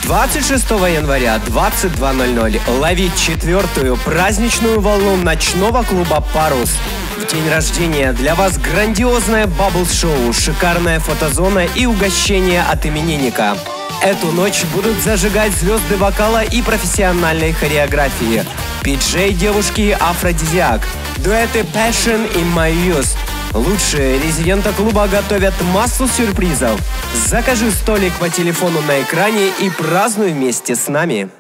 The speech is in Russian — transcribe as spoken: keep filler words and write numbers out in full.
двадцать шестого января, двадцать два ноль ноль. Ловить четвертую праздничную волну ночного клуба «Парус». В день рождения для вас грандиозное бабл-шоу, шикарная фотозона и угощение от именинника. Эту ночь будут зажигать звезды вокала и профессиональной хореографии. Пи-джей девушки «Афродизиак», дуэты Passion и My Youth. Лучшие резиденты клуба готовят массу сюрпризов. Закажи столик по телефону на экране и празднуй вместе с нами.